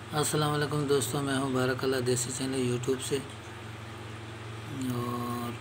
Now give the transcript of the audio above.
अस्सलाम वालेकुम दोस्तों, मैं हूं बारकल्ला देसी चैनल यूट्यूब से। और